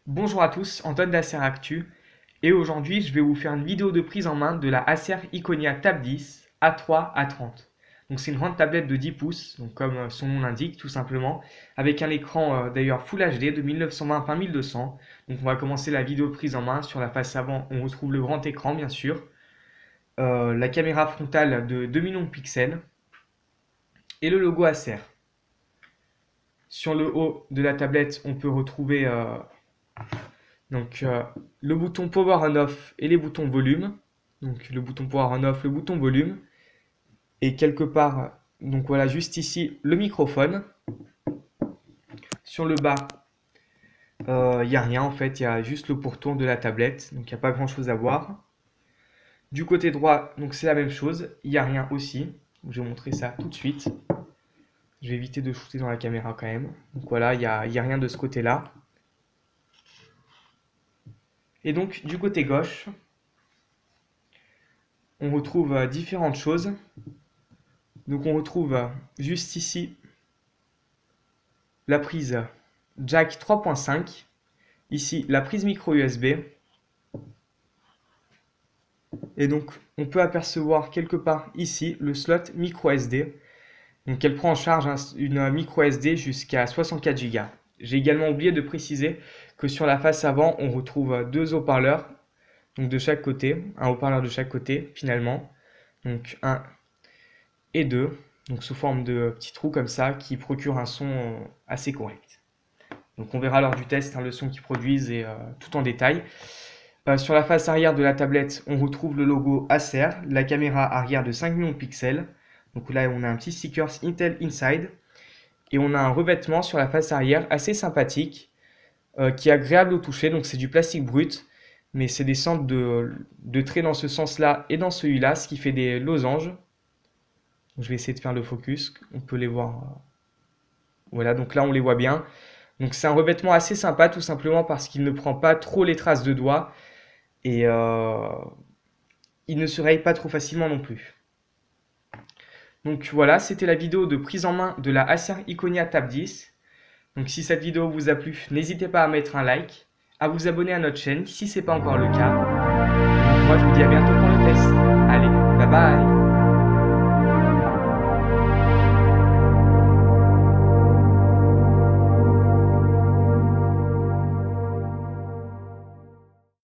Bonjour à tous, Antoine d'Acer Actu et aujourd'hui je vais vous faire une vidéo de prise en main de la Acer Iconia Tab 10 A3 A30. Donc c'est une grande tablette de 10 pouces, donc comme son nom l'indique tout simplement, avec un écran d'ailleurs Full HD de 1920 par 1200. Donc on va commencer la vidéo de prise en main. Sur la face avant on retrouve le grand écran bien sûr, la caméra frontale de 2 millions de pixels et le logo Acer. Sur le haut de la tablette on peut retrouver le bouton Power On Off et les boutons volume. Donc le bouton Power On Off, le bouton volume. Et quelque part, donc voilà, juste ici, le microphone. Sur le bas, il n'y a rien en fait, il y a juste le pourtour de la tablette. Donc il n'y a pas grand chose à voir. Du côté droit, donc c'est la même chose, il n'y a rien aussi. Je vais vous montrer ça tout de suite. Je vais éviter de shooter dans la caméra quand même. Donc voilà, il n'y a rien de ce côté-là. Et donc du côté gauche, on retrouve différentes choses. Donc on retrouve juste ici la prise jack 3.5, ici la prise micro USB, et donc on peut apercevoir quelque part ici le slot micro SD. Donc elle prend en charge une micro SD jusqu'à 64 Go. J'ai également oublié de préciser que sur la face avant on retrouve deux haut-parleurs, donc de chaque côté, un haut-parleur de chaque côté finalement, donc un et deux, donc sous forme de petits trous comme ça qui procurent un son assez correct. Donc on verra lors du test le son qu'ils produisent et tout en détail. Sur la face arrière de la tablette, on retrouve le logo Acer, la caméra arrière de 5 millions de pixels. Donc là on a un petit sticker Intel Inside et on a un revêtement sur la face arrière assez sympathique qui est agréable au toucher. Donc c'est du plastique brut, mais c'est des centres de traits dans ce sens-là et dans celui-là, ce qui fait des losanges. Je vais essayer de faire le focus, on peut les voir. Voilà, donc là on les voit bien. Donc c'est un revêtement assez sympa tout simplement parce qu'il ne prend pas trop les traces de doigts et il ne se raye pas trop facilement non plus. Donc voilà, c'était la vidéo de prise en main de la Acer Iconia Tab 10. Donc si cette vidéo vous a plu, n'hésitez pas à mettre un like, à vous abonner à notre chaîne si ce n'est pas encore le cas. Donc moi je vous dis à bientôt pour le test. Allez, bye bye!